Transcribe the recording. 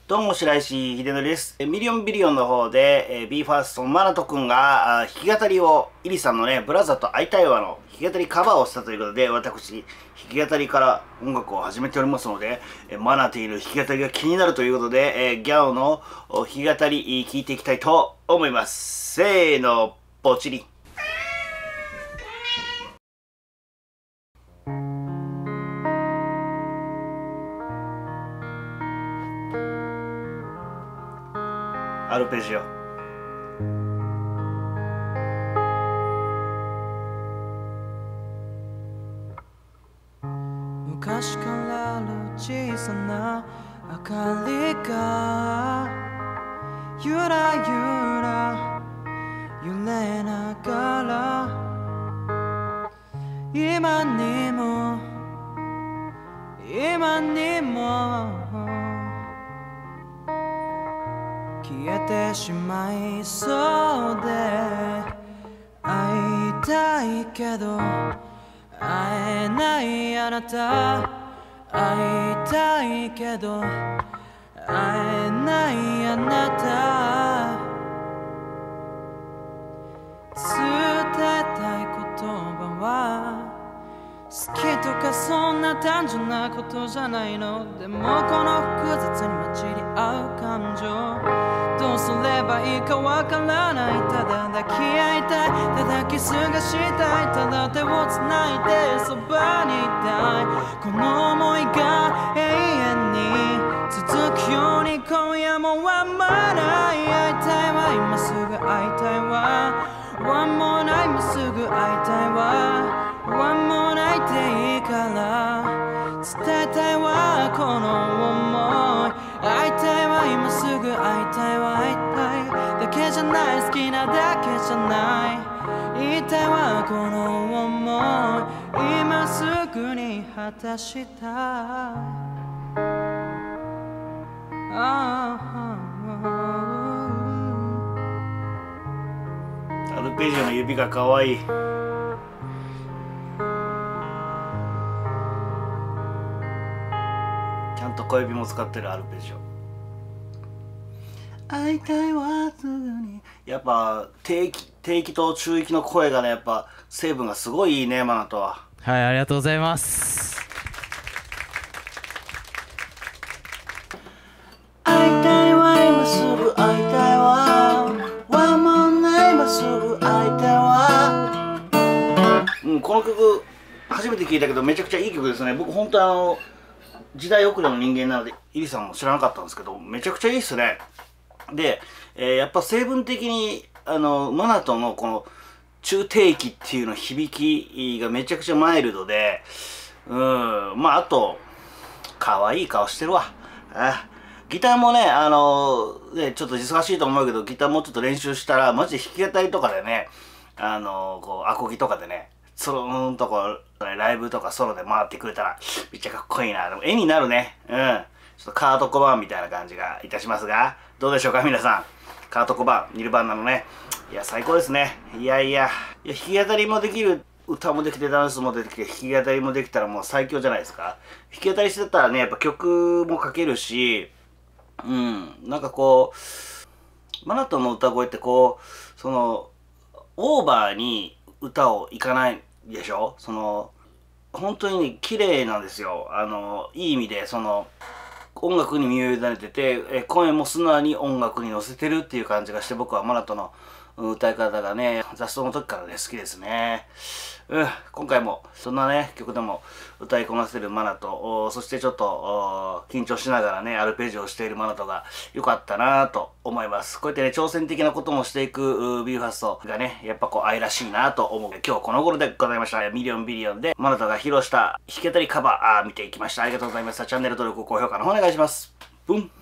どうも、白石秀則です。ミリオンビリオンの方で、BE:FIRST マナト君が弾き語りを、イリさんのね、ブラザーと会いたいわの弾き語りカバーをしたということで、私、弾き語りから音楽を始めておりますので、マナティの弾き語りが気になるということで、ギャオの弾き語り聴いていきたいと思います。せーの、ポチリ。アルペジオ。 昔からある小さな明かりがゆらゆら揺れながら今にも消えてしまいそうで会いたいけど会えないあなた会いたいけど会えないあなた伝えたい言葉は好きとかそんな単純なことじゃないのでもこの複雑に混じり合う感情どうすればいいかわからないただ抱き合いたいただキスがしたいただ手をつないでそばにいたいこの想いが永遠に続くように今夜もわまない会いたいわ今すぐ会いたいわOne more night 今すぐ会いたいわOne more night でいいから伝えたいわこの想い会いたいわ今すぐ会いたいわ会いたいだけじゃない好きなだけじゃない言いたいわこの想い今すぐに果たしたいアルペジオの指がかわいい。ちゃんと小指も使ってるアルペジオ。会いたいわすぐに。やっぱ低域と中域の声がね、やっぱ成分がすごいいいね、マナとは。 はい、ありがとうございます。 会いたいわ今すぐ会いたいわワンモンナイ今すぐ会いたいわ。この曲初めて聴いたけどめちゃくちゃいい曲ですね。僕本当時代遅れの人間なのでイリさんも知らなかったんですけどめちゃくちゃいいっすね。で、やっぱ成分的にマナトのこの中低域っていうの響きがめちゃくちゃマイルドでまああと可愛い顔してるわ。ギターもねちょっと忙しいと思うけどギターもうちょっと練習したらマジで弾き語りとかでねこうアコギとかでねソローンとこライブとかソロで回ってくれたらめっちゃかっこいいな。でも絵になるね。ちょっとカート・コバーンみたいな感じがいたしますがどうでしょうか皆さん。カート・コバーンニルバーナのねいや最高ですね。いや弾き語りもできる歌もできてダンスもできて弾き語りもできたらもう最強じゃないですか。弾き語りしてたらねやっぱ曲も書けるしなんかこうマナトの歌声ってこうオーバーに歌をいかないでしょ。本当に綺麗なんですよ。いい意味で音楽に身を委ねてて声も素直に音楽に乗せてるっていう感じがして僕はマナトの歌い方がね雑草の時からね好きですね。今回もそんなね曲でも歌いこなせるマナトそしてちょっと緊張しながらねアルペジオをしているマナトが良かったなと思います。こうやってね挑戦的なこともしていくBE:FIRSTがねやっぱこう愛らしいなと思う。今日この頃でございました。ミリオンビリオンでマナトが披露した弾き語りカバー見ていきました。ありがとうございました。チャンネル登録高評価の方お願いします。ブン。